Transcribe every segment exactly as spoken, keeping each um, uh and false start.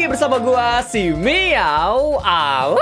bersama gua si Miao. Au.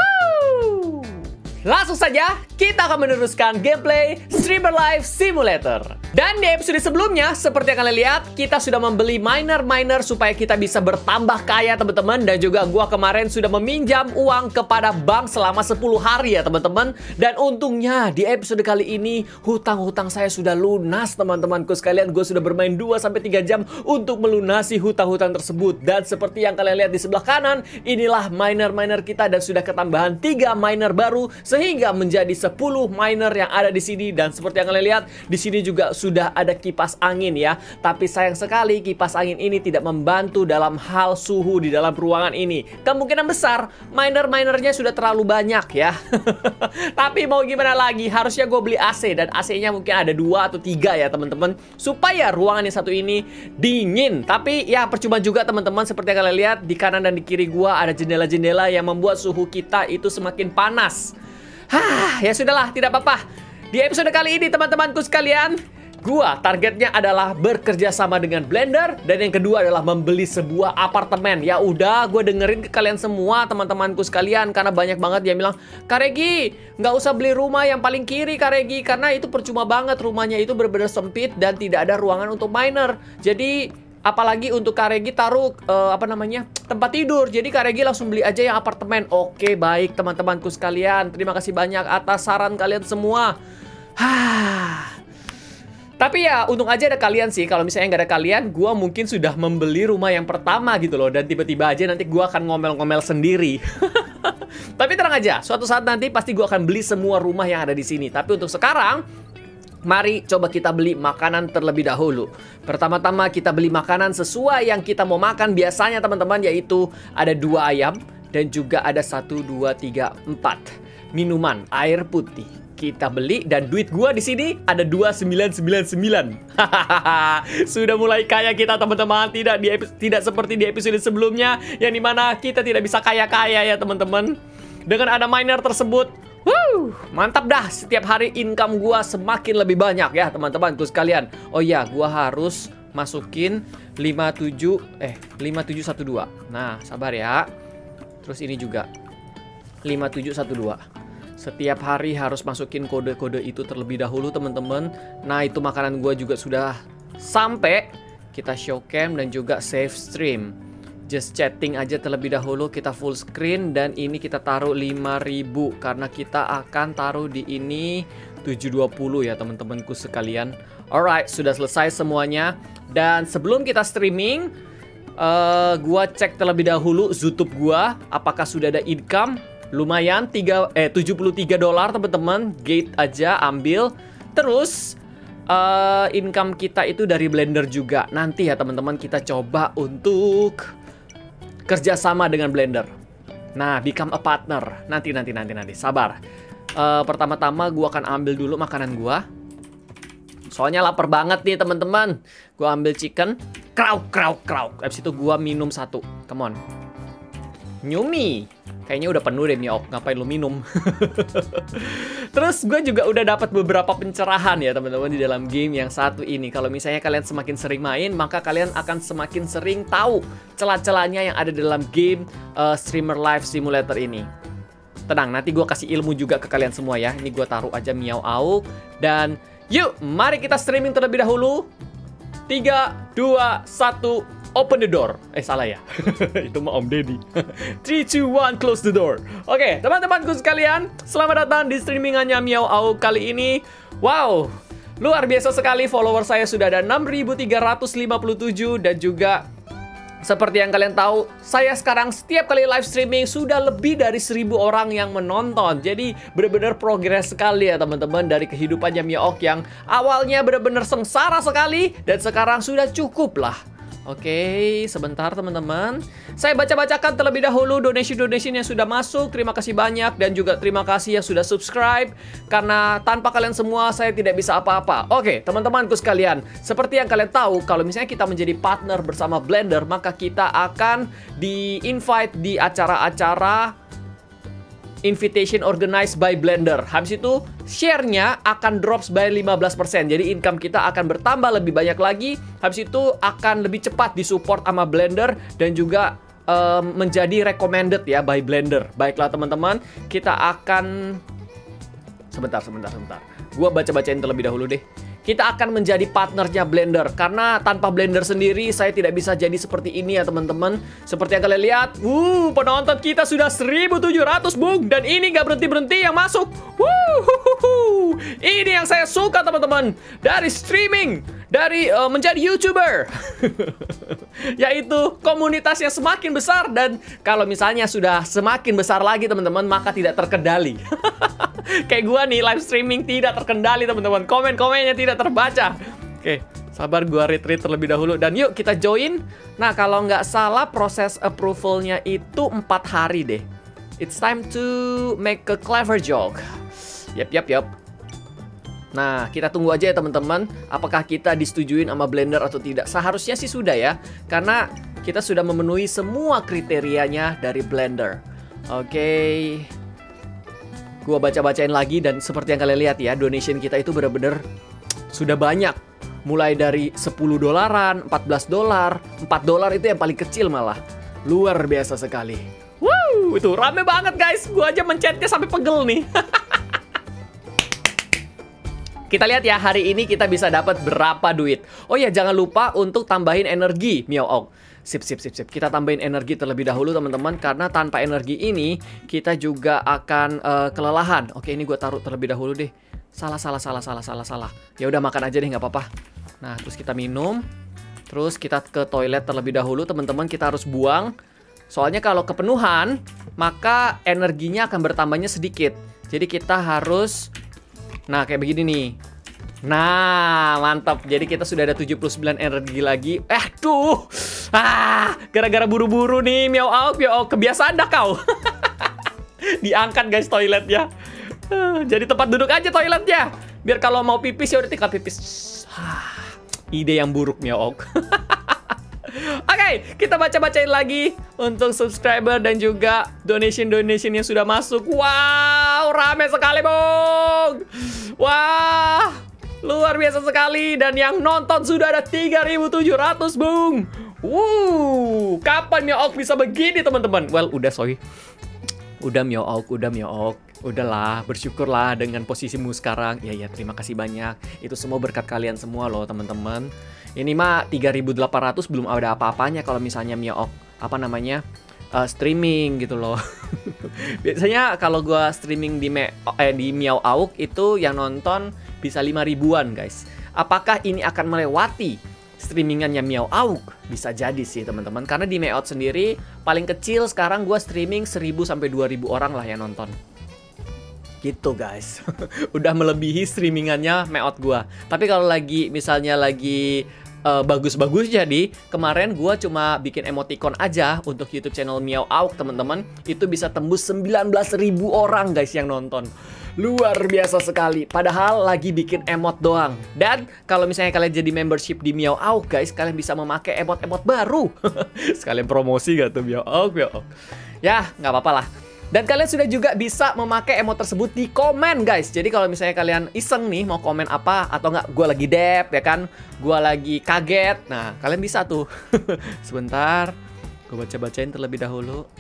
Langsung saja kita akan meneruskan gameplay Streamer Live Simulator. Dan di episode sebelumnya, seperti yang kalian lihat, kita sudah membeli miner-miner supaya kita bisa bertambah kaya, teman-teman. Dan juga gua kemarin sudah meminjam uang kepada bank selama sepuluh hari ya, teman-teman. Dan untungnya di episode kali ini hutang-hutang saya sudah lunas, teman-temanku sekalian. Gue sudah bermain dua sampai tiga jam untuk melunasi hutang-hutang tersebut. Dan seperti yang kalian lihat di sebelah kanan, inilah miner-miner kita dan sudah ketambahan tiga miner baru sehingga menjadi sepuluh miner yang ada di sini. Dan seperti yang kalian lihat, di sini juga sudah ada kipas angin ya. Tapi sayang sekali kipas angin ini tidak membantu dalam hal suhu di dalam ruangan ini. Kemungkinan besar miner-minernya sudah terlalu banyak ya. Tapi mau gimana lagi, harusnya gue beli A C. Dan A C-nya mungkin ada dua atau tiga ya teman-teman, supaya ruangan yang satu ini dingin. Tapi ya percuma juga teman-teman. Seperti yang kalian lihat, di kanan dan di kiri gue ada jendela-jendela yang membuat suhu kita itu semakin panas. Hah, ya sudahlah, tidak apa-apa. Di episode kali ini teman-temanku sekalian, gua targetnya adalah bekerja sama dengan Blender. Dan yang kedua adalah membeli sebuah apartemen. Ya udah, gue dengerin ke kalian semua teman-temanku sekalian. Karena banyak banget yang bilang, Kak Regi, nggak usah beli rumah yang paling kiri Kak Regi, karena itu percuma banget. Rumahnya itu benar-benar sempit dan tidak ada ruangan untuk miner. Jadi apalagi untuk Kak Regi taruh uh, apa namanya tempat tidur. Jadi Kak Regi langsung beli aja yang apartemen. Oke, baik teman-temanku sekalian. Terima kasih banyak atas saran kalian semua. Hah. Tapi ya untung aja ada kalian sih. Kalau misalnya nggak ada kalian, gue mungkin sudah membeli rumah yang pertama gitu loh. Dan tiba-tiba aja nanti gue akan ngomel-ngomel sendiri. Tapi tenang aja, suatu saat nanti pasti gue akan beli semua rumah yang ada di sini. Tapi untuk sekarang, mari coba kita beli makanan terlebih dahulu. Pertama-tama kita beli makanan sesuai yang kita mau makan biasanya teman-teman, yaitu ada dua ayam dan juga ada satu, dua, tiga, empat minuman air putih. Kita beli dan duit gua di sini ada dua sembilan sembilan sembilan. Sudah mulai kaya kita teman-teman. Tidak di tidak seperti di episode sebelumnya yang dimana kita tidak bisa kaya-kaya ya teman-teman. Dengan ada miner tersebut, wuh, mantap dah. Setiap hari income gua semakin lebih banyak ya teman-temanku sekalian. Oh iya, gua harus masukin lima tujuh eh lima tujuh satu dua. Nah, sabar ya. Terus ini juga lima tujuh satu dua. Setiap hari harus masukin kode-kode itu terlebih dahulu teman-teman. Nah, itu makanan gua juga sudah sampai. Kita show cam dan juga save stream. Just chatting aja terlebih dahulu, kita full screen. Dan ini kita taruh lima ribu karena kita akan taruh di ini tujuh dua puluh ya teman-temanku sekalian. Alright, sudah selesai semuanya. Dan sebelum kita streaming, uh, gua cek terlebih dahulu YouTube gua apakah sudah ada income. Lumayan tiga, eh, tujuh puluh tiga dolar teman-teman. Gate aja ambil. Terus uh, income kita itu dari Blender juga. Nanti ya teman-teman kita coba untuk kerjasama dengan Blender. Nah, become a partner. Nanti, nanti, nanti, nanti. Sabar. Uh, Pertama-tama gue akan ambil dulu makanan gue. Soalnya lapar banget nih teman-teman. Gue ambil chicken. Krauk, krauk, krauk. Habis itu gue minum satu. Come on. Nyumi. Kayaknya udah penuh deh Miao. Ngapain lu minum? Terus gue juga udah dapat beberapa pencerahan ya teman-teman di dalam game yang satu ini. Kalau misalnya kalian semakin sering main, maka kalian akan semakin sering tahu celah-celahnya yang ada dalam game uh, Streamer Live Simulator ini. Tenang, nanti gue kasih ilmu juga ke kalian semua ya. Ini gue taruh aja Miao Au. Dan yuk, mari kita streaming terlebih dahulu. tiga, dua, satu, open the door. Eh, salah ya. Itu mah Om Deddy. three, two, one, close the door. Oke, teman-temanku sekalian, selamat datang di streamingannya Miao Au kali ini. Wow, luar biasa sekali. Follower saya sudah ada enam ribu tiga ratus lima puluh tujuh. Dan juga seperti yang kalian tahu, saya sekarang setiap kali live streaming sudah lebih dari seribu orang yang menonton. Jadi benar-benar progres sekali ya teman-teman. Dari kehidupannya Miao yang awalnya benar-benar sengsara sekali, dan sekarang sudah cukup lah. Oke, sebentar teman-teman. Saya baca-bacakan terlebih dahulu donation-donation yang sudah masuk. Terima kasih banyak dan juga terima kasih yang sudah subscribe. Karena tanpa kalian semua saya tidak bisa apa-apa. Oke, teman-temanku sekalian. Seperti yang kalian tahu, kalau misalnya kita menjadi partner bersama Blender, maka kita akan di-invite di acara-acara invitation organized by Blender. Habis itu share-nya akan drops by lima belas persen. Jadi income kita akan bertambah lebih banyak lagi. Habis itu akan lebih cepat disupport sama Blender. Dan juga uh, menjadi recommended ya by Blender. Baiklah teman-teman, kita akan sebentar sebentar sebentar. Gua baca-bacain terlebih dahulu deh. Kita akan menjadi partnernya Blender. Karena tanpa Blender sendiri saya tidak bisa jadi seperti ini ya teman-teman. Seperti yang kalian lihat, wuh, penonton kita sudah seribu tujuh ratus bung. Dan ini gak berhenti-berhenti yang masuk. Wuh, ini yang saya suka teman-teman. Dari streaming, dari uh, menjadi YouTuber. Yaitu komunitasnya semakin besar. Dan kalau misalnya sudah semakin besar lagi teman-teman, maka tidak terkendali. Kayak gua nih, live streaming tidak terkendali teman-teman. Komen-komennya tidak terbaca. Oke, sabar gua read-read terlebih dahulu. Dan yuk kita join. Nah, kalau nggak salah proses approvalnya itu empat hari deh. It's time to make a clever joke. Yap, yap, yap. Nah, kita tunggu aja ya teman-teman. Apakah kita disetujuin sama Blender atau tidak? Seharusnya sih sudah ya. Karena kita sudah memenuhi semua kriterianya dari Blender. Oke. Gua baca-bacain lagi dan seperti yang kalian lihat ya, donation kita itu bener-bener sudah banyak. Mulai dari sepuluh dolaran, empat belas dolar, empat dolar itu yang paling kecil malah. Luar biasa sekali. Wow, itu rame banget guys. Gua aja mencetnya sampai pegel nih. Kita lihat ya, hari ini kita bisa dapat berapa duit. Oh ya, jangan lupa untuk tambahin energi, Meowok. Sip, sip, sip, sip. Kita tambahin energi terlebih dahulu teman-teman. Karena tanpa energi ini, kita juga akan uh, kelelahan. Oke, ini gue taruh terlebih dahulu deh. Salah, salah, salah, salah, salah, salah. Ya udah makan aja deh, nggak apa-apa. Nah, terus kita minum. Terus kita ke toilet terlebih dahulu teman-teman. Kita harus buang. Soalnya kalau kepenuhan, maka energinya akan bertambahnya sedikit. Jadi kita harus... Nah, kayak begini nih. Nah, mantap. Jadi kita sudah ada tujuh puluh sembilan energi lagi. Eh, tuh. Ah, gara-gara buru-buru nih, Meowok, Meowok. Kebiasaan dah kau. Diangkat guys toiletnya. Uh, jadi tempat duduk aja toiletnya. Biar kalau mau pipis ya udah tinggal pipis. Ah, ide yang buruk, Meowok. Oke, okay, kita baca-bacain lagi untuk subscriber dan juga donation-donation yang sudah masuk. Wow, rame sekali, Bung. Wah, luar biasa sekali. Dan yang nonton sudah ada tiga ribu tujuh ratus, Bung. Wuh, kapan Meowok bisa begini, teman-teman? Well, udah, sorry. Udah, Meowok, udah, Meowok. Udahlah, bersyukurlah dengan posisimu sekarang. Ya, ya, terima kasih banyak. Itu semua berkat kalian semua loh, teman-teman. Ini mah tiga ribu delapan ratus belum ada apa-apanya kalau misalnya Meowok, apa namanya, uh, streaming gitu loh. Biasanya kalau gua streaming di, Me eh, di Meowok itu yang nonton bisa lima ribuan guys. Apakah ini akan melewati streamingannya Meowok? Bisa jadi sih teman-teman. Karena di Meowok sendiri paling kecil sekarang gua streaming seribu sampai dua ribu orang lah yang nonton. Gitu guys. Udah melebihi streamingannya Meowok gua. Tapi kalau lagi misalnya lagi uh, bagus-bagus jadi, kemarin gua cuma bikin emoticon aja untuk YouTube channel Meowok teman-teman. Itu bisa tembus sembilan belas ribu orang guys yang nonton. Luar biasa sekali. Padahal lagi bikin emot doang. Dan kalau misalnya kalian jadi membership di Meowok guys, kalian bisa memakai emot-emot baru. Sekalian promosi gak tuh Meowok, Meowok. Ya, nggak apa-apa lah. Dan kalian sudah juga bisa memakai emot tersebut di komen guys. Jadi kalau misalnya kalian iseng nih mau komen apa, atau nggak gue lagi dep ya kan, gue lagi kaget, nah kalian bisa tuh. Sebentar, gue baca-bacain terlebih dahulu.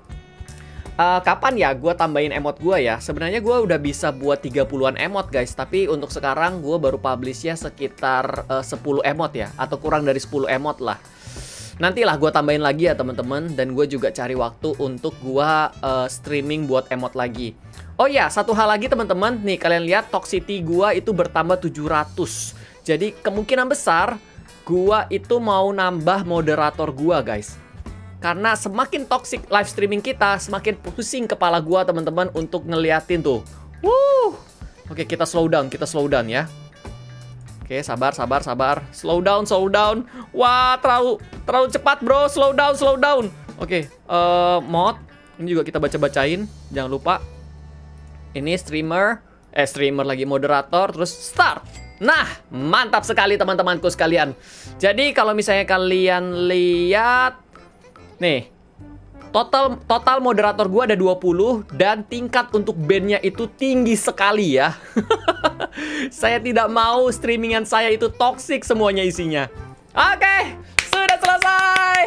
Uh, kapan ya gue tambahin emot gue ya? Sebenarnya gue udah bisa buat tiga puluhan emot guys. Tapi untuk sekarang gue baru publish ya sekitar uh, sepuluh emot ya, atau kurang dari sepuluh emot lah. Nantilah gue tambahin lagi ya teman-teman. Dan gue juga cari waktu untuk gue uh, streaming buat emot lagi. Oh ya, satu hal lagi teman-teman. Nih kalian lihat toxicity gue itu bertambah tujuh ratus. Jadi kemungkinan besar gue itu mau nambah moderator gue guys. Karena semakin toxic live streaming kita, semakin pusing kepala gue teman-teman untuk ngeliatin tuh. Wuh. Oke, kita slow down, kita slow down ya. Oke, sabar, sabar, sabar. Slow down, slow down. Wah, terlalu terlalu cepat, bro. Slow down, slow down. Oke, uh, mod. Ini juga kita baca-bacain. Jangan lupa. Ini streamer. Eh, streamer lagi moderator. Terus start. Nah, mantap sekali teman-temanku sekalian. Jadi, kalau misalnya kalian lihat. Nih. Total total moderator gue ada dua puluh. Dan tingkat untuk bandnya itu tinggi sekali ya. Saya tidak mau streamingan saya itu toxic semuanya isinya. Oke, sudah selesai.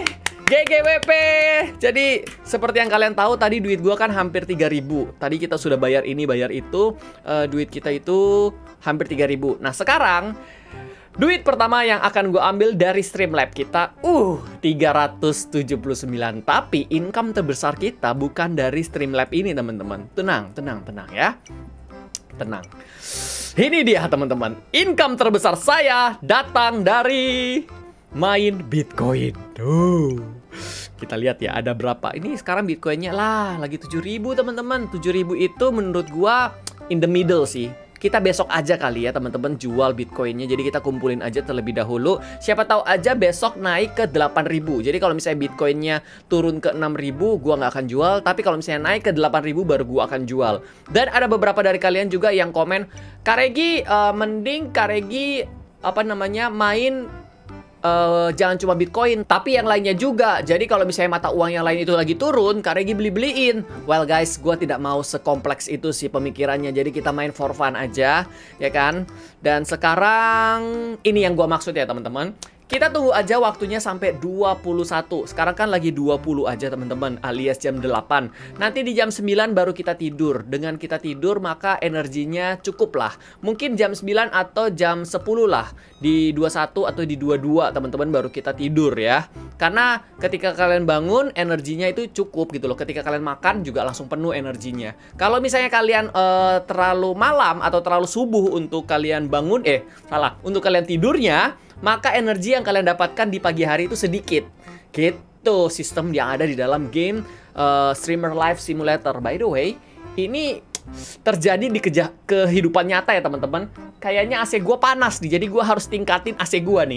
G G W P. Jadi seperti yang kalian tahu tadi duit gua kan hampir tiga ribu. Tadi kita sudah bayar ini, bayar itu. uh, Duit kita itu hampir tiga ribu. Nah sekarang duit pertama yang akan gue ambil dari Streamlab kita uh tiga ratus tujuh puluh sembilan. Tapi income terbesar kita bukan dari Streamlab ini teman-teman. Tenang, tenang, tenang ya. Tenang. Ini dia teman-teman. Income terbesar saya datang dari main Bitcoin. Tuh. Kita lihat ya ada berapa. Ini sekarang Bitcoinnya lah lagi tujuh ribu teman-teman. tujuh ribu itu menurut gua in the middle sih. Kita besok aja kali ya teman-teman jual Bitcoinnya. Jadi kita kumpulin aja terlebih dahulu. Siapa tahu aja besok naik ke delapan ribu. Jadi kalau misalnya Bitcoinnya turun ke enam ribu, gua nggak akan jual. Tapi kalau misalnya naik ke delapan ribu baru gua akan jual. Dan ada beberapa dari kalian juga yang komen, Kak Regi, uh, mending Kak Regi apa namanya main Uh, jangan cuma Bitcoin, tapi yang lainnya juga. Jadi kalau misalnya mata uang yang lain itu lagi turun, Kak Regi beli-beliin. Well guys, gue tidak mau sekompleks itu sih pemikirannya. Jadi kita main for fun aja, ya kan? Dan sekarang ini yang gue maksud ya teman-teman. Kita tunggu aja waktunya sampai dua puluh satu. Sekarang kan lagi dua puluh aja teman-teman, alias jam delapan. Nanti di jam sembilan baru kita tidur. Dengan kita tidur maka energinya cukup lah. Mungkin jam sembilan atau jam sepuluh lah. Di dua puluh satu atau di dua puluh dua teman-teman baru kita tidur ya. Karena ketika kalian bangun energinya itu cukup gitu loh. Ketika kalian makan juga langsung penuh energinya. Kalau misalnya kalian uh, terlalu malam atau terlalu subuh untuk kalian bangun, eh salah, untuk kalian tidurnya, maka energi yang kalian dapatkan di pagi hari itu sedikit. Gitu sistem yang ada di dalam game uh, Streamer Live Simulator. By the way, ini terjadi di kehidupan nyata ya teman-teman. Kayaknya A C gue panas nih, jadi gue harus tingkatin A C gue nih.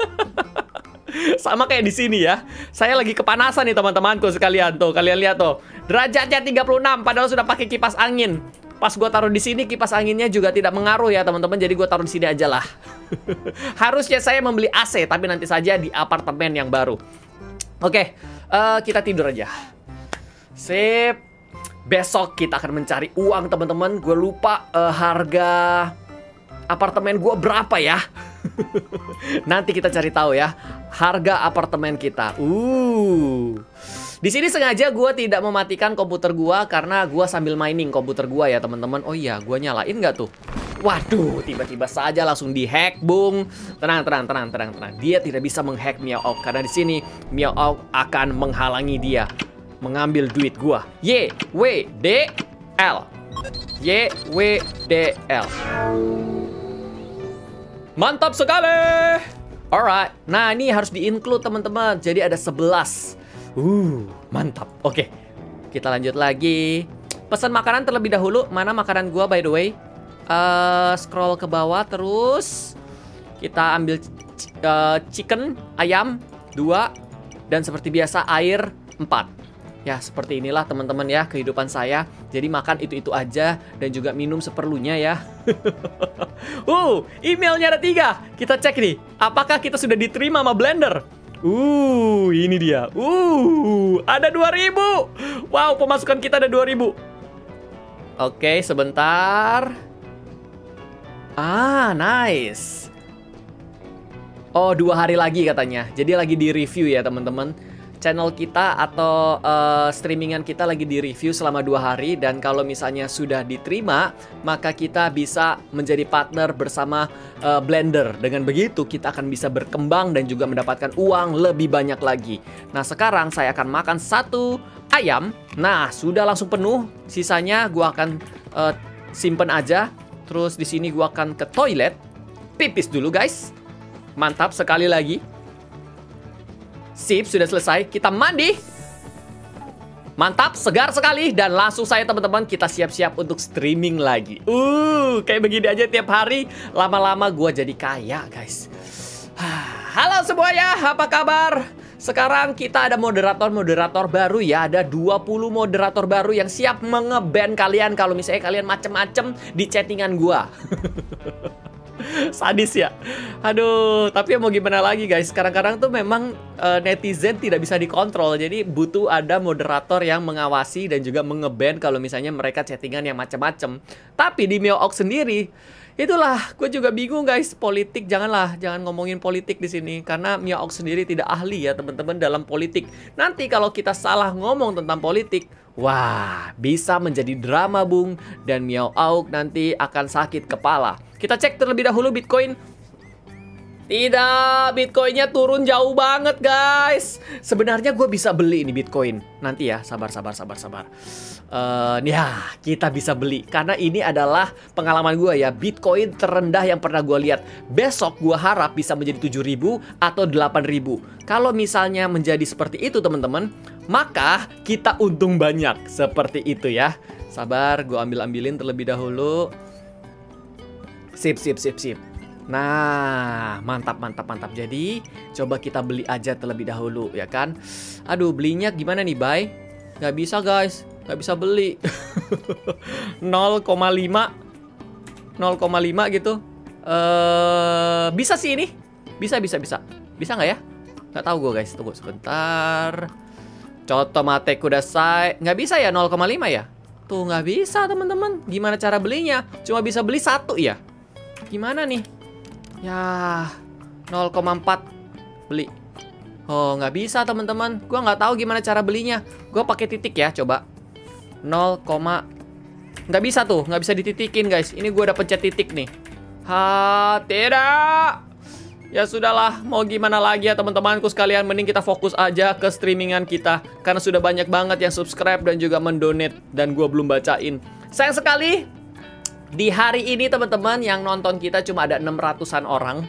Sama kayak di sini ya. Saya lagi kepanasan nih teman-temanku sekalian. Tuh, kalian lihat tuh. Derajatnya tiga puluh enam padahal sudah pakai kipas angin. Pas gue taruh di sini kipas anginnya juga tidak mengaruh ya teman-teman. Jadi gue taruh di sini aja lah. Harusnya saya membeli A C, tapi nanti saja di apartemen yang baru. Oke, uh, kita tidur aja. Sip. Besok kita akan mencari uang teman-teman. Gue lupa uh, harga apartemen gue berapa ya. Nanti kita cari tahu ya harga apartemen kita. Uh. Di sini sengaja gue tidak mematikan komputer gue karena gue sambil mining komputer gue ya teman-teman. Oh iya, gue nyalain nggak tuh? Waduh, tiba-tiba saja langsung dihack, bung. Tenang, tenang, tenang, tenang, tenang. Dia tidak bisa menghack Meowth karena di sini Meowth akan menghalangi dia mengambil duit gue. Y W D L. Y W D L. Mantap sekali. Alright. Nah, ini harus di-include teman-teman. Jadi ada sebelas. Uh, mantap. Oke, kita lanjut lagi. Pesan makanan terlebih dahulu. Mana makanan gua by the way? Uh, scroll ke bawah terus. Kita ambil uh, chicken, ayam dua. Dan seperti biasa air empat. Ya, seperti inilah teman-teman ya kehidupan saya. Jadi makan itu-itu aja dan juga minum seperlunya ya. uh, emailnya ada tiga. Kita cek nih, apakah kita sudah diterima sama Blender? Uh, ini dia. Uh, ada dua ribu. Wow, pemasukan kita ada dua ribu. Oke, sebentar. Ah, nice. Oh, dua hari lagi katanya. Jadi lagi di review ya teman-teman. Channel kita atau uh, streamingan kita lagi di review selama dua hari. Dan kalau misalnya sudah diterima, maka kita bisa menjadi partner bersama uh, Blender. Dengan begitu kita akan bisa berkembang dan juga mendapatkan uang lebih banyak lagi. Nah sekarang saya akan makan satu ayam. Nah sudah langsung penuh. Sisanya gua akan uh, simpen aja. Terus di sini gua akan ke toilet. Pipis dulu guys. Mantap sekali lagi. Sip, sudah selesai. Kita mandi. Mantap, segar sekali. Dan langsung saya teman-teman kita siap-siap untuk streaming lagi. Uh, kayak begini aja tiap hari. Lama-lama gue jadi kaya guys. Halo semuanya, apa kabar? Sekarang kita ada moderator-moderator baru ya. Ada dua puluh moderator baru yang siap nge-ban kalian kalau misalnya kalian macem-macem di chattingan gue. Sadis ya. Aduh, tapi mau gimana lagi guys. Kadang-kadang tuh memang uh, netizen tidak bisa dikontrol. Jadi butuh ada moderator yang mengawasi dan juga mengeban kalau misalnya mereka chattingan yang macam-macam. Tapi di Meowth sendiri, itulah gue juga bingung guys. Politik janganlah, jangan ngomongin politik di sini karena Meowth sendiri tidak ahli ya teman-teman dalam politik. Nanti kalau kita salah ngomong tentang politik, wah, bisa menjadi drama bung. Dan Meowth nanti akan sakit kepala. Kita cek terlebih dahulu Bitcoin. Tidak, Bitcoinnya turun jauh banget guys. Sebenarnya gue bisa beli ini Bitcoin. Nanti ya, sabar, sabar, sabar, sabar. Uh, ya, kita bisa beli. Karena ini adalah pengalaman gue ya. Bitcoin terendah yang pernah gue lihat. Besok gue harap bisa menjadi tujuh ribu atau delapan ribu. Kalau misalnya menjadi seperti itu teman-teman, maka kita untung banyak. Seperti itu ya. Sabar, gue ambil-ambilin terlebih dahulu. Sip, sip, sip, sip. Nah, mantap, mantap, mantap. Jadi, coba kita beli aja terlebih dahulu, ya kan? Aduh, belinya gimana nih, Bay? Gak bisa, guys. Gak bisa beli. nol koma lima. nol koma lima gitu. Uh, bisa sih ini. Bisa, bisa, bisa. Bisa nggak ya? Gak tahu gue, guys. Tunggu sebentar. Coto mate kudasai. Nggak bisa ya, nol koma lima ya? Tuh, nggak bisa, teman-teman. Gimana cara belinya? Cuma bisa beli satu ya? Gimana nih? Ya, nol koma empat beli. Oh, nggak bisa teman-teman. Gua nggak tahu gimana cara belinya. Gua pakai titik ya, coba. nol, nggak bisa tuh, nggak bisa dititikin guys. Ini gua udah pencet titik nih. Ha, tidak. Ya sudahlah, mau gimana lagi ya teman-temanku sekalian. Mending kita fokus aja ke streamingan kita. Karena sudah banyak banget yang subscribe dan juga mendonate. Dan gua belum bacain. Sayang sekali, di hari ini teman-teman yang nonton kita cuma ada enam ratusan orang.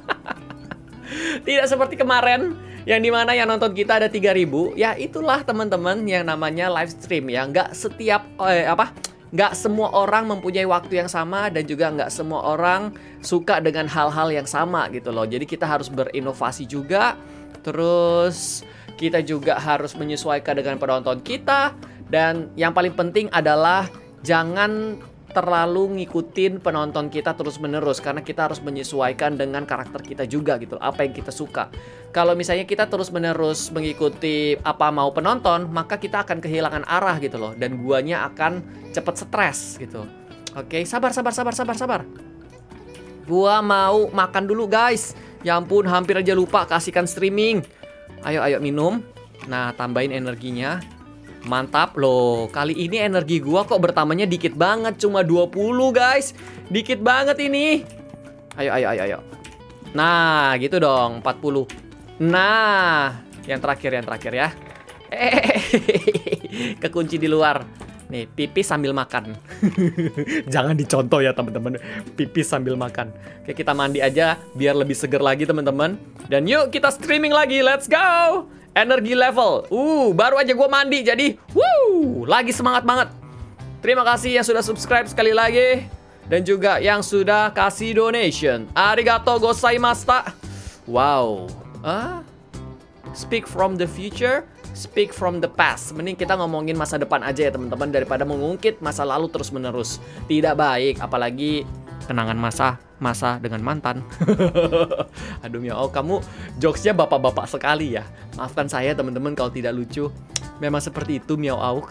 Tidak seperti kemarin yang dimana yang nonton kita ada tiga ribu. Ya itulah teman-teman yang namanya live stream ya. Nggak setiap eh, apa? Nggak semua orang mempunyai waktu yang sama. Dan juga nggak semua orang suka dengan hal-hal yang sama gitu loh. Jadi kita harus berinovasi juga. Terus kita juga harus menyesuaikan dengan penonton kita. Dan yang paling penting adalah jangan terlalu ngikutin penonton kita terus-menerus. Karena kita harus menyesuaikan dengan karakter kita juga gitu. Apa yang kita suka. Kalau misalnya kita terus-menerus mengikuti apa mau penonton, maka kita akan kehilangan arah gitu loh. Dan guanya akan cepet stres gitu. Oke, sabar, sabar, sabar, sabar, sabar. Gua mau makan dulu guys. Ya ampun, hampir aja lupa kasihkan streaming. Ayo, ayo minum. Nah, tambahin energinya. Mantap loh, kali ini energi gua kok bertambahnya dikit banget, cuma dua puluh guys. Dikit banget ini. Ayo, ayo, ayo, ayo. Nah, gitu dong, empat puluh. Nah, yang terakhir, yang terakhir ya. Eh, kekunci di luar. Nih, pipis sambil makan. Jangan dicontoh ya teman-teman. Pipis sambil makan. Oke, kita mandi aja biar lebih seger lagi teman-teman. Dan yuk kita streaming lagi, let's go. Energi level, uh, baru aja gue mandi jadi, wuh, lagi semangat banget. Terima kasih yang sudah subscribe sekali lagi. Dan juga yang sudah kasih donation. Arigato gozaimashita. Wow, ah, speak from the future, speak from the past. Mending kita ngomongin masa depan aja ya teman-teman. Daripada mengungkit masa lalu terus menerus. Tidak baik, apalagi kenangan masa masa dengan mantan. Aduh ya, oh kamu jokesnya bapak-bapak sekali ya. Maafkan saya teman-teman kalau tidak lucu. Memang seperti itu Miao Auk.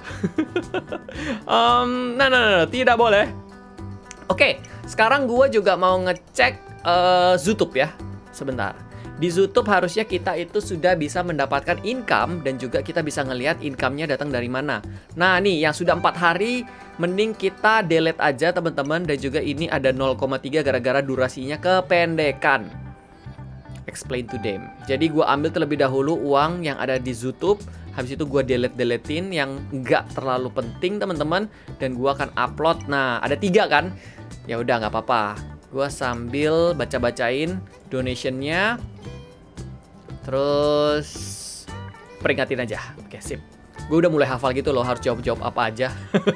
um, nah, nah, nah, tidak boleh. Oke, sekarang gue juga mau ngecek uh, Zootube ya. Sebentar. Di Zootube harusnya kita itu sudah bisa mendapatkan income. Dan juga kita bisa ngelihat income-nya datang dari mana. Nah nih, yang sudah empat hari, mending kita delete aja teman-teman. Dan juga ini ada nol koma tiga gara-gara durasinya kependekan. Explain to them. Jadi gue ambil terlebih dahulu uang yang ada di Zootube. Habis itu gue delete-deletein yang nggak terlalu penting teman-teman. Dan gue akan upload. Nah ada tiga kan. Ya udah nggak apa-apa. Gue sambil baca-bacain donationnya. Terus peringatin aja. Oke, sip. Gue udah mulai hafal gitu loh, harus jawab-jawab apa aja.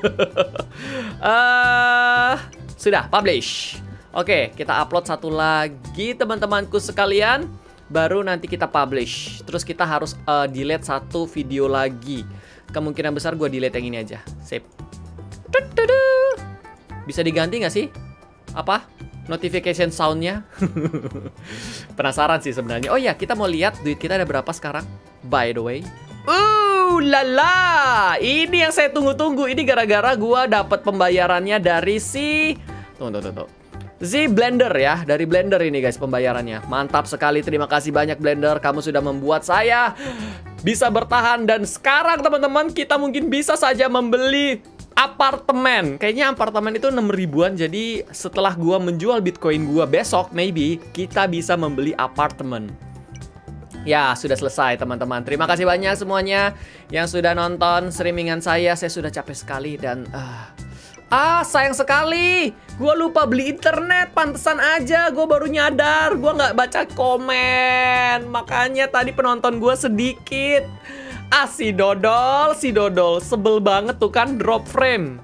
uh, Sudah, publish. Oke, kita upload satu lagi teman-temanku sekalian. Baru nanti kita publish. Terus kita harus uh, delete satu video lagi. Kemungkinan besar gue delete yang ini aja. Sip. Bisa diganti nggak sih? Apa? notification soundnya. Penasaran sih sebenarnya. Oh ya, kita mau lihat duit kita ada berapa sekarang. By the way. Uh, lala. Ini yang saya tunggu-tunggu. Ini gara-gara gua dapat pembayarannya dari si Tunggu, tunggu, tunggu. Si Blender ya. Dari Blender ini guys pembayarannya. Mantap sekali. Terima kasih banyak Blender. Kamu sudah membuat saya bisa bertahan. Dan sekarang teman-teman, kita mungkin bisa saja membeli apartemen. Kayaknya apartemen itu enam ribuan. Jadi setelah gua menjual Bitcoin gua besok, maybe kita bisa membeli apartemen. Ya, sudah selesai teman-teman. Terima kasih banyak semuanya yang sudah nonton streamingan saya. Saya sudah capek sekali dan uh, ah, sayang sekali. Gua lupa beli internet. Pantesan aja gua baru nyadar. Gua nggak baca komen. Makanya tadi penonton gua sedikit. Ah, si Dodol, si Dodol. Sebel banget tuh kan drop frame.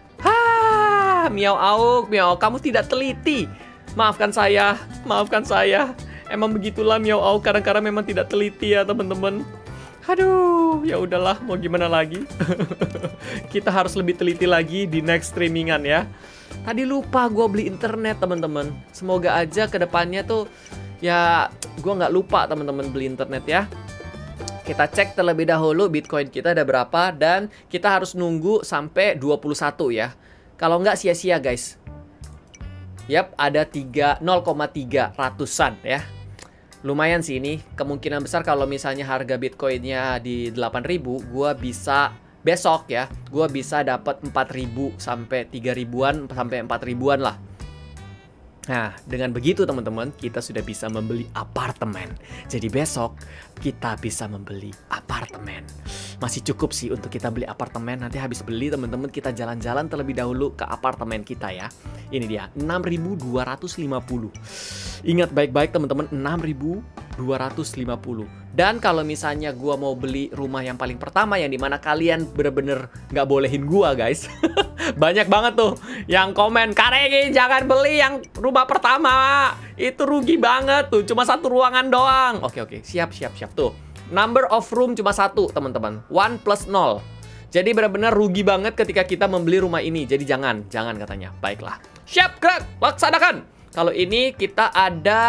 Hah, Miao Auk, Miao Auk, kamu tidak teliti. Maafkan saya, maafkan saya. Emang begitulah Miao Auk, kadang-kadang memang tidak teliti ya teman-teman. Aduh, ya udahlah, mau gimana lagi. Kita harus lebih teliti lagi di next streamingan ya. Tadi lupa gue beli internet teman-teman. Semoga aja kedepannya tuh ya gue nggak lupa teman-teman beli internet ya. Kita cek terlebih dahulu Bitcoin kita ada berapa. Dan kita harus nunggu sampai dua puluh satu ya. Kalau nggak sia-sia guys. Yap, ada nol koma tiga ratusan ya. Lumayan sih ini. Kemungkinan besar kalau misalnya harga Bitcoinnya di delapan ribu, gua bisa besok ya, gua bisa dapat empat ribu sampai tiga ribuan sampai empat ribuan lah. Nah, dengan begitu teman-teman, kita sudah bisa membeli apartemen. Jadi besok kita bisa membeli apartemen. Masih cukup sih untuk kita beli apartemen. Nanti habis beli teman-teman, kita jalan-jalan terlebih dahulu ke apartemen kita ya. Ini dia, enam ribu dua ratus lima puluh. Ingat baik-baik teman-teman, enam ribu dua ratus lima puluh. Dan kalau misalnya gua mau beli rumah yang paling pertama, yang dimana kalian bener-bener nggak bolehin gua guys. Banyak banget tuh yang komen, Karegi jangan beli yang rumah pertama, itu rugi banget tuh, cuma satu ruangan doang. Oke oke, siap siap siap tuh. Number of room cuma satu teman-teman, one plus nol. Jadi benar-benar rugi banget ketika kita membeli rumah ini. Jadi jangan, jangan katanya. Baiklah, siap gerak, laksanakan. Kalau ini kita ada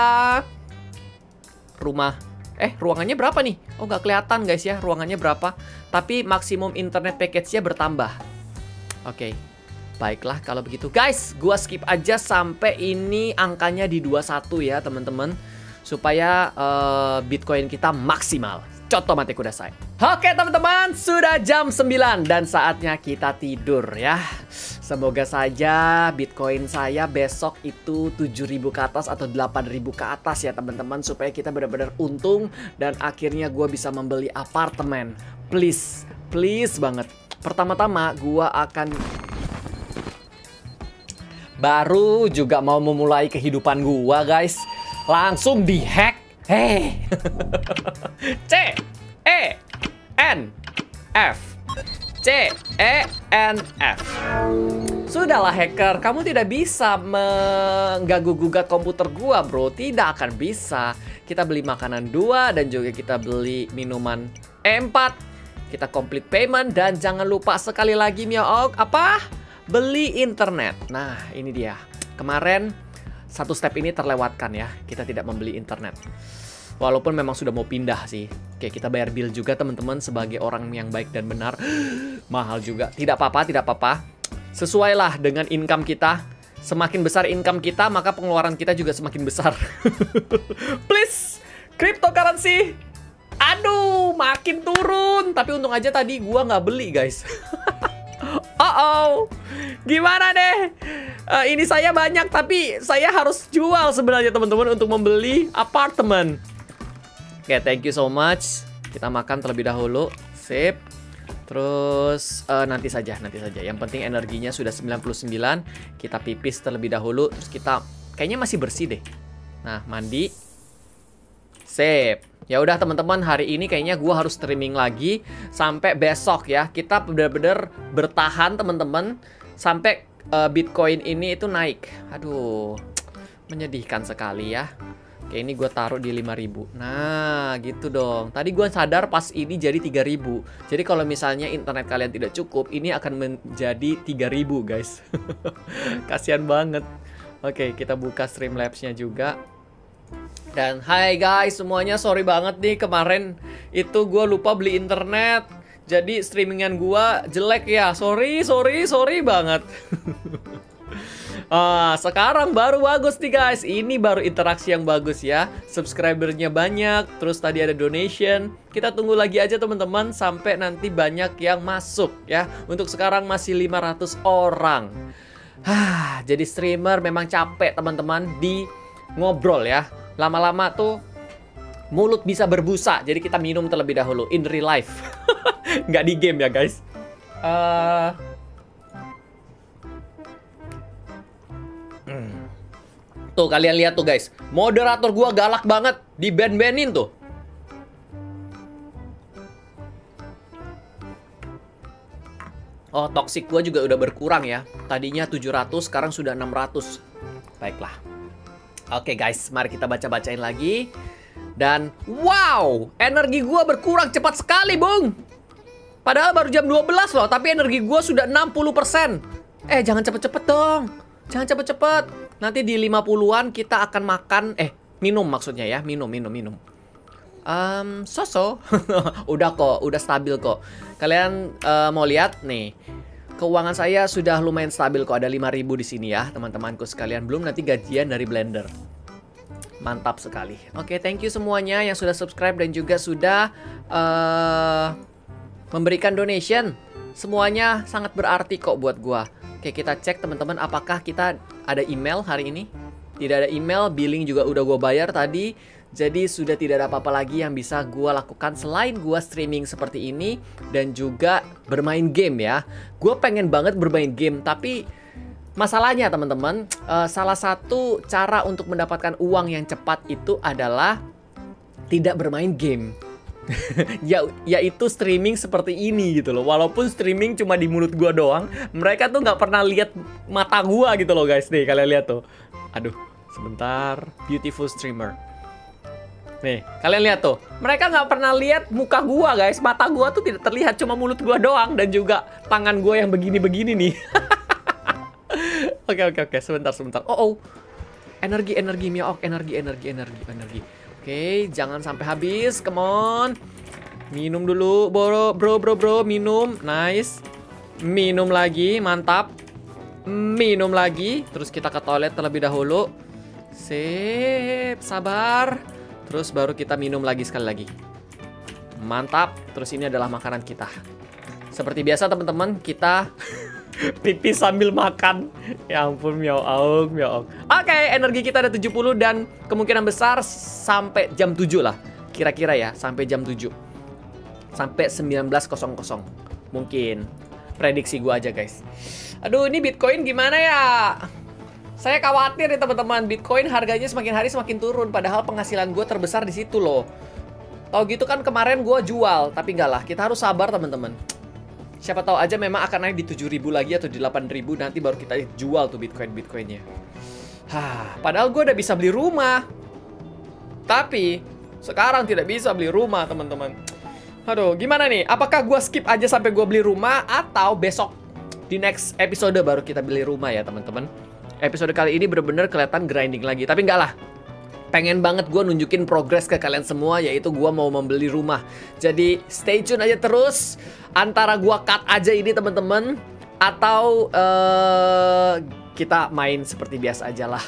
rumah. Eh, ruangannya berapa nih? Oh, nggak kelihatan guys ya, ruangannya berapa. Tapi maksimum internet package-nya bertambah. Oke, baiklah kalau begitu. Guys, gua skip aja sampai ini angkanya di dua puluh satu ya teman-teman. Supaya uh, Bitcoin kita maksimal. Contoh mati kuda saya. Oke teman-teman, sudah jam sembilan dan saatnya kita tidur ya. Semoga saja Bitcoin saya besok itu tujuh ribu ke atas atau delapan ribu ke atas ya teman-teman. Supaya kita benar-benar untung dan akhirnya gue bisa membeli apartemen. Please, please banget. Pertama-tama gue akan baru juga mau memulai kehidupan gue guys. Langsung dihack. Hei. C E N F C E N F. Sudahlah hacker, kamu tidak bisa mengganggu-gugat komputer gua bro. Tidak akan bisa. Kita beli makanan dua dan juga kita beli minuman empat. Kita complete payment dan jangan lupa sekali lagi Miao Auk apa? Beli internet. Nah ini dia. Kemarin satu step ini terlewatkan ya. Kita tidak membeli internet. Walaupun memang sudah mau pindah sih. Oke, kita bayar bill juga teman-teman sebagai orang yang baik dan benar. Mahal juga. Tidak apa-apa, tidak apa-apa. Sesuailah dengan income kita. Semakin besar income kita, maka pengeluaran kita juga semakin besar. Please, cryptocurrency. Aduh, makin turun. Tapi untung aja tadi gua nggak beli, guys. Uh-oh. Gimana deh? Uh, ini saya banyak, tapi saya harus jual sebenarnya teman-teman untuk membeli apartemen. Oke, okay, thank you so much. Kita makan terlebih dahulu. Sip. Terus uh, nanti saja, nanti saja. Yang penting energinya sudah sembilan puluh sembilan. Kita pipis terlebih dahulu. Terus kita kayaknya masih bersih deh. Nah, mandi. Sip. Ya udah teman-teman, hari ini kayaknya gua harus streaming lagi sampai besok ya. Kita benar-benar bertahan teman-teman sampai uh, Bitcoin ini itu naik. Aduh, menyedihkan sekali ya. Oke, ini gue taruh di lima ribu. Nah, gitu dong. Tadi gue sadar pas ini jadi tiga ribu. Jadi kalau misalnya internet kalian tidak cukup, ini akan menjadi tiga ribu, guys. Kasihan banget. Oke, kita buka Streamlabs-nya juga. Dan hai guys semuanya, sorry banget nih kemarin itu gue lupa beli internet. Jadi streamingan gue jelek ya. Sorry, sorry, sorry banget. Ah, sekarang baru bagus nih guys. Ini baru interaksi yang bagus ya. Subscribernya banyak. Terus tadi ada donation. Kita tunggu lagi aja teman-teman sampai nanti banyak yang masuk ya. Untuk sekarang masih lima ratus orang. Hah, jadi streamer memang capek teman-teman di ngobrol ya. Lama-lama tuh mulut bisa berbusa. Jadi kita minum terlebih dahulu in real life. Nggak di game ya guys. Uh... Hmm. Tuh kalian lihat tuh guys. Moderator gua galak banget. Di ban-banin tuh. Oh, toxic gua juga udah berkurang ya. Tadinya tujuh ratus, sekarang sudah enam ratus. Baiklah. Oke guys, mari kita baca-bacain lagi. Dan wow, energi gua berkurang cepat sekali, Bung. Padahal baru jam dua belas loh, tapi energi gua sudah enam puluh persen. Eh, jangan cepet-cepet dong. Jangan cepet-cepet. Nanti di lima puluhan kita akan makan, eh, minum maksudnya ya. Minum, minum, minum. Um, so-so. Udah kok, udah stabil kok. Kalian uh, mau lihat nih, keuangan saya sudah lumayan stabil kok. Ada lima ribu di sini ya, teman-temanku sekalian. Belum nanti gajian dari Blender. Mantap sekali. Oke, okay, thank you semuanya yang sudah subscribe dan juga sudah uh, memberikan donation. Semuanya sangat berarti kok buat gua. Oke, kita cek teman-teman apakah kita ada email hari ini. Tidak ada email, billing juga udah gua bayar tadi. Jadi sudah tidak ada apa-apa lagi yang bisa gue lakukan selain gue streaming seperti ini dan juga bermain game ya. Gue pengen banget bermain game, tapi masalahnya teman-teman, uh, salah satu cara untuk mendapatkan uang yang cepat itu adalah tidak bermain game. ya, yaitu streaming seperti ini gitu loh. Walaupun streaming cuma di mulut gue doang, mereka tuh nggak pernah lihat mata gue gitu loh guys. Nih kalian lihat tuh. Aduh, sebentar. Beautiful streamer. Nih, kalian lihat tuh. Mereka nggak pernah lihat muka gua, guys. Mata gua tuh tidak terlihat, cuma mulut gua doang. Dan juga tangan gua yang begini-begini nih. Oke, oke, oke. Sebentar, sebentar. Oh, oh. Energi, energi, Miaok. Energi, energi, energi, energi. Oke, jangan sampai habis. Come on. Minum dulu, bro, bro, bro, bro. Minum. Nice. Minum lagi. Mantap. Minum lagi. Terus kita ke toilet terlebih dahulu. Sip. Sabar. Terus baru kita minum lagi sekali lagi. Mantap. Terus ini adalah makanan kita. Seperti biasa teman-teman, kita pipis sambil makan. Ya ampun, miau aung, miau aung. Oke, energi kita ada tujuh puluh dan kemungkinan besar sampai jam tujuh lah. Kira-kira ya, sampai jam tujuh. Sampai sembilan belas nol nol. Mungkin. Prediksi gua aja guys. Aduh, ini Bitcoin gimana ya? Saya khawatir nih teman-teman, Bitcoin harganya semakin hari semakin turun. Padahal penghasilan gue terbesar di situ loh. Tahu gitu kan kemarin gue jual, tapi enggak lah. Kita harus sabar teman-teman. Siapa tahu aja memang akan naik di tujuh ribu lagi atau di delapan ribu. Nanti baru kita jual tuh Bitcoin-Bitcoinnya. Hah, padahal gue udah bisa beli rumah. Tapi sekarang tidak bisa beli rumah teman-teman. Aduh, gimana nih? Apakah gue skip aja sampai gue beli rumah? Atau besok di next episode baru kita beli rumah ya teman-teman? Episode kali ini bener-bener kelihatan grinding lagi. Tapi enggak lah. Pengen banget gue nunjukin progres ke kalian semua. Yaitu gue mau membeli rumah. Jadi stay tune aja terus. Antara gue cut aja ini teman-teman. Atau uh, kita main seperti biasa aja lah.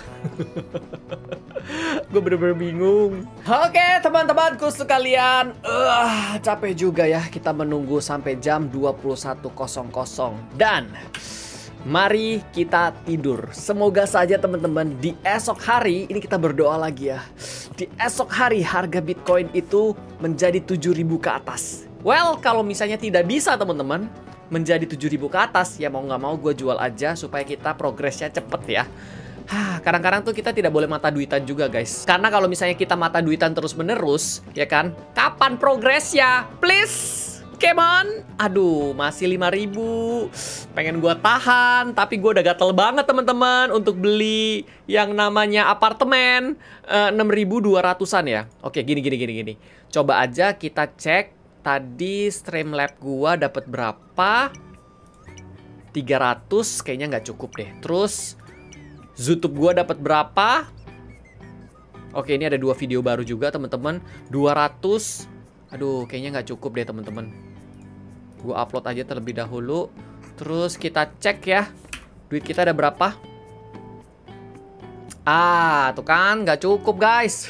Gue bener-bener bingung. Oke teman-temanku sekalian. uh, Capek juga ya. Kita menunggu sampai jam dua puluh satu nol nol. Dan mari kita tidur. Semoga saja teman-teman di esok hari, ini kita berdoa lagi ya. Di esok hari harga Bitcoin itu menjadi tujuh ribu ke atas. Well, kalau misalnya tidak bisa teman-teman menjadi tujuh ribu ke atas, ya mau nggak mau gue jual aja supaya kita progresnya cepet ya. Hah, kadang-kadang tuh kita tidak boleh mata duitan juga guys. Karena kalau misalnya kita mata duitan terus-menerus, ya kan? Kapan progresnya? Please! Come on. Aduh, masih lima ribu. Pengen gue tahan, tapi gue udah gatel banget teman-teman untuk beli yang namanya apartemen. uh, enam ribu dua ratusan ya. Oke, gini gini gini gini. Coba aja kita cek tadi Streamlabs gue dapat berapa? tiga ratus kayaknya nggak cukup deh. Terus YouTube gua dapat berapa? Oke, ini ada dua video baru juga teman-teman. dua ratus. Aduh, kayaknya nggak cukup deh teman-teman. Gua upload aja terlebih dahulu. Terus kita cek ya. Duit kita ada berapa? Ah, tuh kan nggak cukup guys.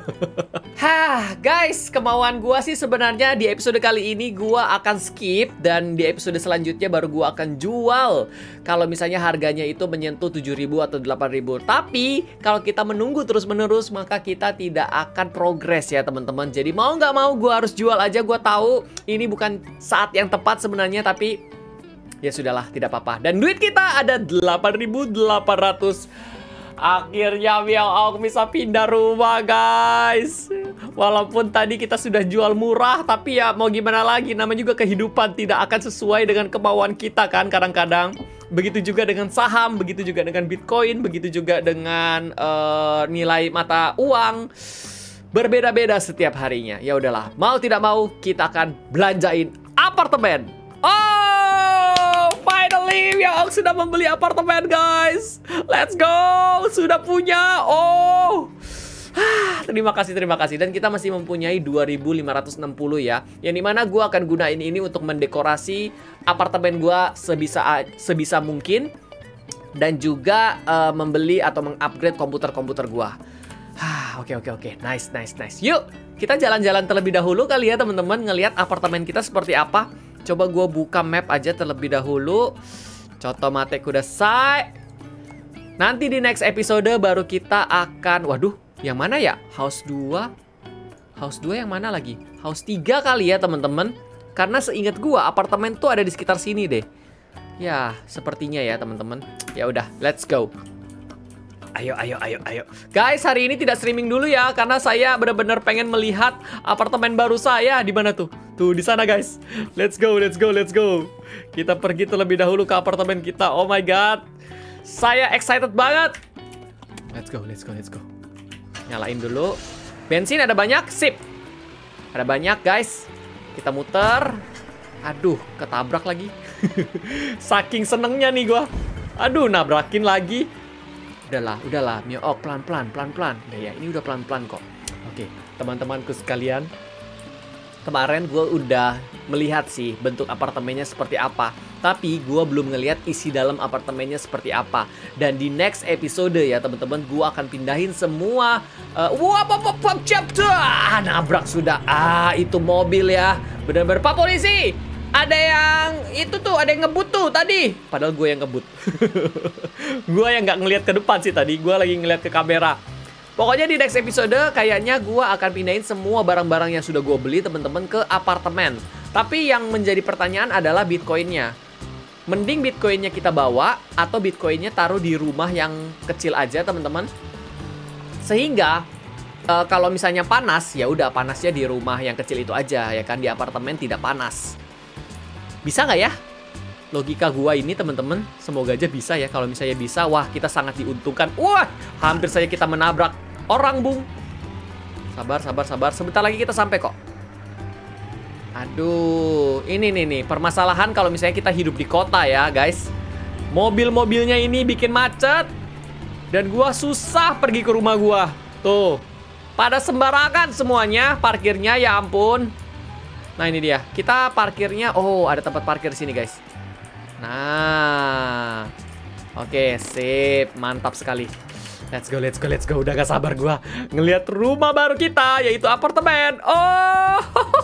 Hah, guys, kemauan gua sih sebenarnya di episode kali ini gua akan skip dan di episode selanjutnya baru gua akan jual. Kalau misalnya harganya itu menyentuh tujuh ribu atau delapan ribu. Tapi kalau kita menunggu terus-menerus maka kita tidak akan progres ya teman-teman. Jadi mau nggak mau gua harus jual aja. Gua tahu ini bukan saat yang tepat sebenarnya, tapi ya sudahlah, tidak apa-apa. Dan duit kita ada delapan ribu delapan ratus. Akhirnya Meow Auk bisa pindah rumah guys. Walaupun tadi kita sudah jual murah, tapi ya mau gimana lagi, namanya juga kehidupan tidak akan sesuai dengan kemauan kita kan kadang-kadang. Begitu juga dengan saham, begitu juga dengan Bitcoin, begitu juga dengan uh, nilai mata uang. Berbeda-beda setiap harinya. Ya udahlah, mau tidak mau kita akan belanjain apartemen. Oh, finally Meow Auk sudah membeli apartemen guys. Let's go, sudah punya. Oh, terima kasih, terima kasih. Dan kita masih mempunyai dua ribu lima ratus enam puluh ya. Yang dimana gue akan gunain ini untuk mendekorasi apartemen gue sebisa sebisa mungkin. Dan juga uh, membeli atau mengupgrade komputer-komputer gue. Oke, oke, oke. Nice, nice, nice. Yuk, kita jalan-jalan terlebih dahulu kali ya teman-teman. Ngelihat apartemen kita seperti apa. Coba gue buka map aja terlebih dahulu. Coto mate kudasai. Nanti di next episode baru kita akan... Waduh, yang mana ya? House dua. House dua yang mana lagi? House tiga kali ya teman-teman. Karena seingat gue apartemen tuh ada di sekitar sini deh. Ya, sepertinya ya teman-teman. Ya udah, let's go. Ayo, ayo, ayo, ayo. Guys, hari ini tidak streaming dulu ya, karena saya benar-benar pengen melihat apartemen baru saya. Di mana tuh? Tuh, di sana guys. Let's go, let's go, let's go. Kita pergi terlebih dahulu ke apartemen kita. Oh my god. Saya excited banget. Let's go, let's go, let's go. Nyalain dulu. Bensin ada banyak, sip. Ada banyak guys. Kita muter. Aduh, ketabrak lagi. Saking senengnya nih gua. Aduh, nabrakin lagi. Udahlah, udahlah, Meow Auk pelan-pelan, pelan-pelan. Udah ya, ini udah pelan-pelan kok. Oke, teman-temanku sekalian. Kemarin gue udah melihat sih bentuk apartemennya seperti apa. Tapi gue belum ngelihat isi dalam apartemennya seperti apa. Dan di next episode ya teman-teman, gue akan pindahin semua. Uh, wah, pop, pop, chapter. Ah, nabrak sudah. Ah, itu mobil ya. Bener-bener, Pak Polisi. Ada yang itu tuh, ada yang ngebut tuh tadi. Padahal gue yang ngebut. Gue yang nggak ngelihat ke depan sih tadi. Gue lagi ngelihat ke kamera. Pokoknya di next episode kayaknya gue akan pindahin semua barang-barang yang sudah gue beli teman-teman ke apartemen. Tapi yang menjadi pertanyaan adalah Bitcoinnya. Mending Bitcoinnya kita bawa atau Bitcoinnya taruh di rumah yang kecil aja teman-teman. Sehingga uh, kalau misalnya panas, ya udah panasnya di rumah yang kecil itu aja ya kan, di apartemen tidak panas. Bisa nggak ya? Logika gua ini teman-teman, semoga aja bisa ya. Kalau misalnya bisa, wah kita sangat diuntungkan. Wah, hampir saja kita menabrak orang, Bung. Sabar, sabar, sabar. Sebentar lagi kita sampai kok. Aduh, ini nih nih permasalahan kalau misalnya kita hidup di kota ya, guys. Mobil-mobilnya ini bikin macet. Dan gua susah pergi ke rumah gua. Tuh, pada sembarangan semuanya parkirnya, ya ampun. Nah ini dia, kita parkirnya. Oh, ada tempat parkir di sini guys. Nah, oke, sip, mantap sekali. Let's go, let's go, let's go. Udah gak sabar gua ngelihat rumah baru kita, yaitu apartemen. Oh,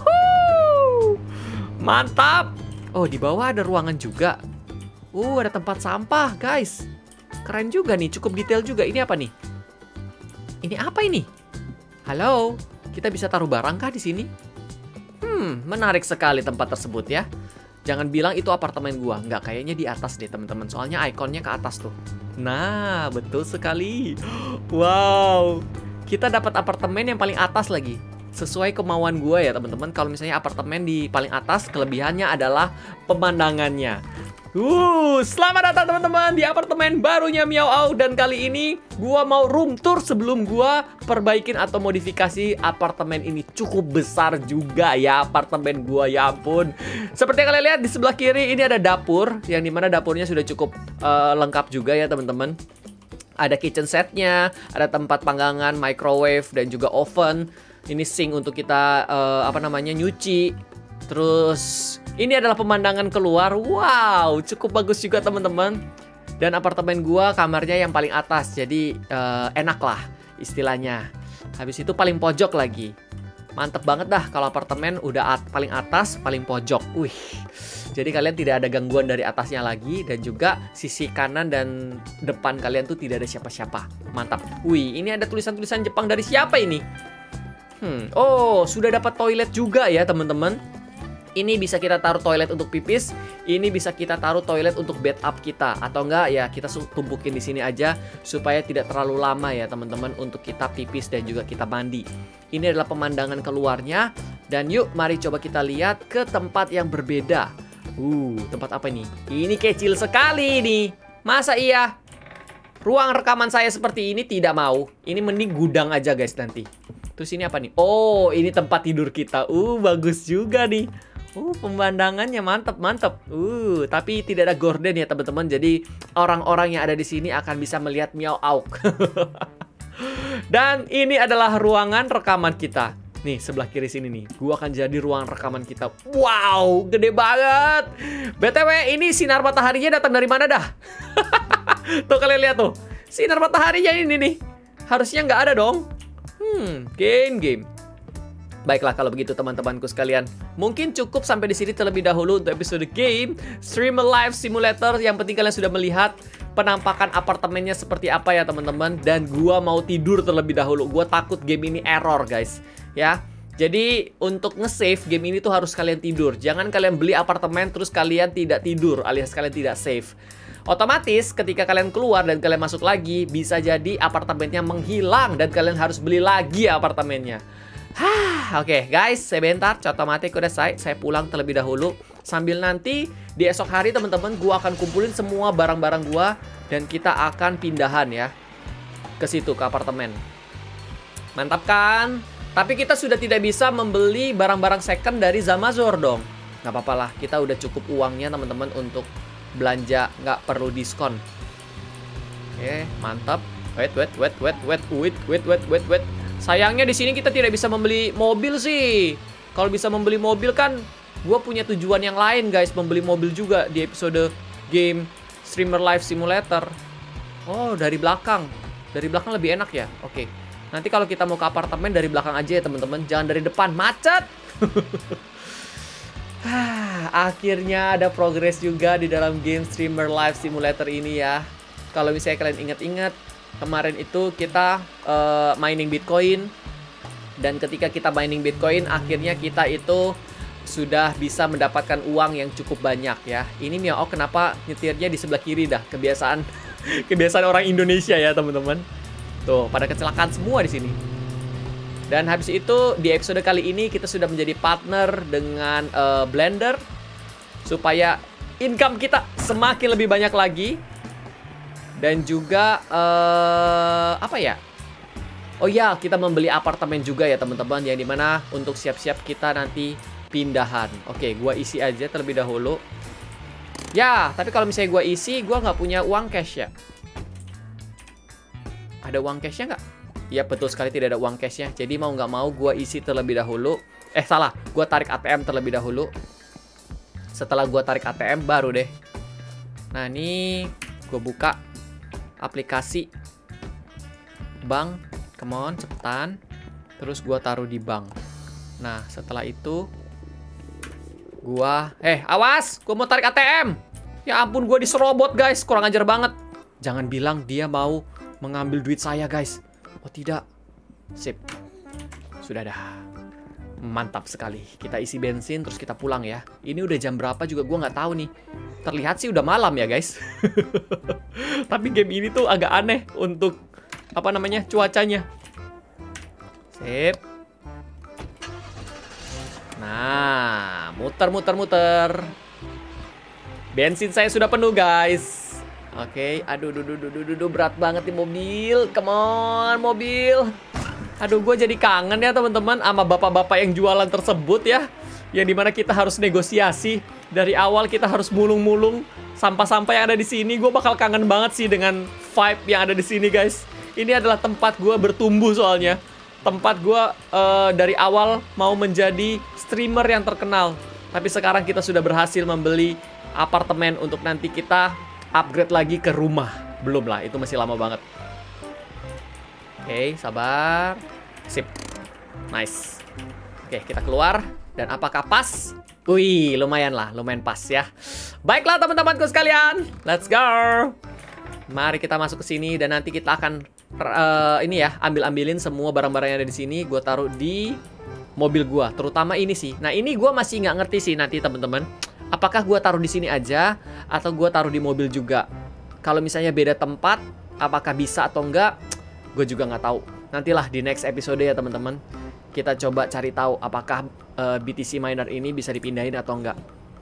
mantap. Oh, di bawah ada ruangan juga. Uh, ada tempat sampah guys. Keren juga nih, cukup detail juga. Ini apa nih? Ini apa ini? Halo, kita bisa taruh barang kah di sini? Hmm, menarik sekali tempat tersebut ya. Jangan bilang itu apartemen gua. Nggak, kayaknya di atas deh teman-teman. Soalnya ikonnya ke atas tuh. Nah, betul sekali. Wow, kita dapat apartemen yang paling atas lagi. Sesuai kemauan gua ya teman-teman. Kalau misalnya apartemen di paling atas, kelebihannya adalah pemandangannya. Uh, selamat datang teman-teman di apartemen barunya Meow Auk. Dan kali ini gua mau room tour sebelum gua perbaikin atau modifikasi apartemen ini. Cukup besar juga ya apartemen gua, ya ampun. Seperti yang kalian lihat di sebelah kiri ini ada dapur, yang dimana dapurnya sudah cukup uh, lengkap juga ya teman-teman. Ada kitchen setnya, ada tempat panggangan, microwave, dan juga oven. Ini sink untuk kita uh, apa namanya nyuci. Terus ini adalah pemandangan keluar. Wow, cukup bagus juga teman-teman. Dan apartemen gua kamarnya yang paling atas, jadi uh, enak lah istilahnya. Habis itu paling pojok lagi. Mantep banget dah kalau apartemen udah at paling atas, paling pojok. Wih. Jadi kalian tidak ada gangguan dari atasnya lagi. Dan juga sisi kanan dan depan kalian tuh tidak ada siapa-siapa. Mantap. Wih, ini ada tulisan-tulisan Jepang dari siapa ini? Hmm. Oh, sudah dapat toilet juga ya teman-teman. Ini bisa kita taruh toilet untuk pipis. Ini bisa kita taruh toilet untuk bed up kita. Atau enggak ya kita tumpukin di sini aja. Supaya tidak terlalu lama ya teman-teman untuk kita pipis dan juga kita mandi. Ini adalah pemandangan keluarnya. Dan yuk mari coba kita lihat ke tempat yang berbeda. Uh, tempat apa ini? Ini kecil sekali nih. Masa iya? Ruang rekaman saya seperti ini tidak mau. Ini mending gudang aja guys nanti. Terus ini apa nih? Oh, ini tempat tidur kita. Uh, bagus juga nih. Uh, pemandangannya mantap, mantap. Uh, tapi tidak ada gorden ya teman-teman. Jadi orang-orang yang ada di sini akan bisa melihat Miao Auk. Dan ini adalah ruangan rekaman kita. Nih, sebelah kiri sini nih. Gua akan jadi ruang rekaman kita. Wow, gede banget. B T W, ini sinar mataharinya datang dari mana dah? Tuh, kalian lihat tuh. Sinar mataharinya ini nih. Harusnya nggak ada dong. Hmm, game-game. Baiklah kalau begitu teman-temanku sekalian. Mungkin cukup sampai di sini terlebih dahulu untuk episode game Streamer Live Simulator. Yang penting kalian sudah melihat penampakan apartemennya seperti apa ya teman-teman. Dan gua mau tidur terlebih dahulu. Gua takut game ini error guys. Ya, jadi untuk nge-save game ini tuh harus kalian tidur. Jangan kalian beli apartemen terus kalian tidak tidur alias kalian tidak save. Otomatis ketika kalian keluar dan kalian masuk lagi, bisa jadi apartemennya menghilang dan kalian harus beli lagi apartemennya. Hah, oke okay, guys, sebentar, otomatis udah saya saya pulang terlebih dahulu. Sambil nanti di esok hari teman-teman, gua akan kumpulin semua barang-barang gua dan kita akan pindahan ya ke situ, ke apartemen. Mantap kan? Tapi kita sudah tidak bisa membeli barang-barang second dari Zamazor dong. Nggak apa-apa lah, kita udah cukup uangnya teman-teman untuk belanja, nggak perlu diskon. Oke, mantap. Wait, wait, wait, wait, wait, wait, wait, wait, wait, wait. Sayangnya di sini kita tidak bisa membeli mobil sih. Kalau bisa membeli mobil kan, gue punya tujuan yang lain guys, membeli mobil juga di episode game Streamer Live Simulator. Oh, dari belakang. Dari belakang lebih enak ya. Oke. Nanti kalau kita mau ke apartemen dari belakang aja ya teman-teman. Jangan dari depan, macet. Akhirnya ada progres juga di dalam game Streamer Live Simulator ini ya. Kalau misalnya kalian ingat-ingat, kemarin itu kita uh, mining Bitcoin. Dan ketika kita mining Bitcoin, akhirnya kita itu sudah bisa mendapatkan uang yang cukup banyak ya. Ini Miao kenapa nyetirnya di sebelah kiri dah? Kebiasaan kebiasaan orang Indonesia ya teman-teman. Tuh, pada kecelakaan semua di sini. Dan habis itu di episode kali ini kita sudah menjadi partner dengan uh, Blender supaya income kita semakin lebih banyak lagi. Dan juga uh, apa ya? Oh ya, kita membeli apartemen juga ya teman-teman, yang dimana untuk siap-siap kita nanti pindahan. Oke, gua isi aja terlebih dahulu. Ya, tapi kalau misalnya gua isi, gua nggak punya uang cash ya. Ada uang cashnya nggak? Ya betul sekali tidak ada uang cashnya. Jadi mau nggak mau gue isi terlebih dahulu. Eh salah, gue tarik A T M terlebih dahulu. Setelah gue tarik A T M baru deh. Nah ini gue buka aplikasi bank. Come on cepetan. Terus gue taruh di bank. Nah setelah itu gue Eh awas, gue mau tarik A T M. Ya ampun, gue diserobot guys. Kurang ajar banget. Jangan bilang dia mau mengambil duit saya guys. Oh tidak. Sip. Sudah dah. Mantap sekali. Kita isi bensin terus kita pulang ya. Ini udah jam berapa juga gue nggak tahu nih. Terlihat sih udah malam ya guys. Tapi game ini tuh agak aneh untuk apa namanya cuacanya. Sip. Nah, muter muter muter. Bensin saya sudah penuh guys. Oke, okay. Aduh, duh, duh, duh, duh, duh, berat banget nih mobil. Come on, mobil. Aduh, gue jadi kangen ya teman-teman sama bapak-bapak yang jualan tersebut ya. yang dimana kita harus negosiasi. Dari awal kita harus mulung-mulung sampah-sampah yang ada di sini. Gue bakal kangen banget sih dengan vibe yang ada di sini, guys. Ini adalah tempat gue bertumbuh soalnya. Tempat gue uh, dari awal mau menjadi streamer yang terkenal. Tapi sekarang kita sudah berhasil membeli apartemen untuk nanti kita upgrade lagi ke rumah. Belum lah, itu masih lama banget. Oke, sabar. Sip. Nice. Oke, kita keluar. Dan apakah pas? Wih, lumayan lah, lumayan pas ya. Baiklah teman-temanku sekalian, let's go. Mari kita masuk ke sini dan nanti kita akan uh, ini ya, ambil-ambilin semua barang-barang yang ada di sini. Gue taruh di mobil gue, terutama ini sih. Nah ini gue masih nggak ngerti sih nanti teman-teman. Apakah gue taruh di sini aja atau gue taruh di mobil juga? Kalau misalnya beda tempat, apakah bisa atau enggak? Gue juga nggak tahu. Nantilah di next episode ya teman-teman. Kita coba cari tahu apakah uh, B T C Miner ini bisa dipindahin atau enggak.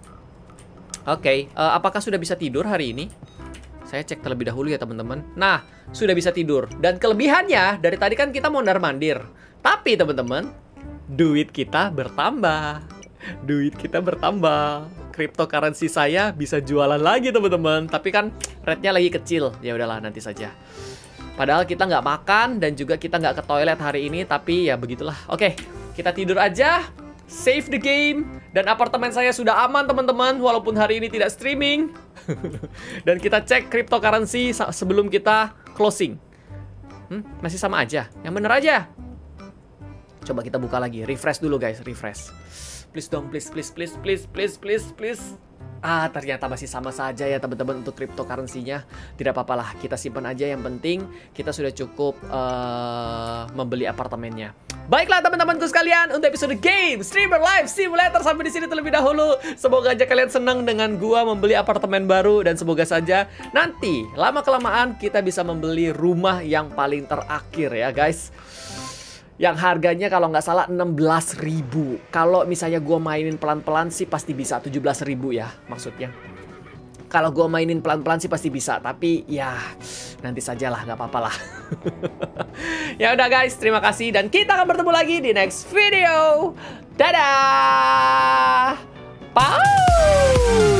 Oke, okay, uh, apakah sudah bisa tidur hari ini? Saya cek terlebih dahulu ya teman-teman. Nah, sudah bisa tidur. Dan kelebihannya, dari tadi kan kita mondar-mandir. Tapi teman-teman, duit kita bertambah. Duit kita bertambah. Cryptocurrency saya bisa jualan lagi teman-teman. Tapi kan rate-nya lagi kecil. Ya udahlah, nanti saja. Padahal kita nggak makan dan juga kita nggak ke toilet hari ini. Tapi ya begitulah. Oke, kita tidur aja. Save the game. Dan apartemen saya sudah aman teman-teman. Walaupun hari ini tidak streaming. Dan kita cek cryptocurrency sebelum kita closing. hmm, Masih sama aja. Yang bener aja. Coba kita buka lagi. Refresh dulu guys. Refresh. Please dong. Please, please, please, please, please, please, please. Ah, ternyata masih sama saja ya teman-teman untuk cryptocurrency-nya. Tidak apa-apa lah, kita simpan aja. Yang penting kita sudah cukup uh, membeli apartemennya. Baiklah teman-temanku sekalian, untuk episode game Streamer Live Simulator sampai di sini terlebih dahulu. Semoga aja kalian senang dengan gua membeli apartemen baru dan semoga saja nanti lama-kelamaan kita bisa membeli rumah yang paling terakhir ya guys. Yang harganya kalau nggak salah enam belas ribu. Kalau misalnya gue mainin pelan-pelan sih pasti bisa tujuh belas ribu ya maksudnya. Kalau gue mainin pelan-pelan sih pasti bisa. Tapi ya nanti sajalah, nggak apa-apa lah. Ya udah guys, terima kasih. Dan kita akan bertemu lagi di next video. Dadah! Bye!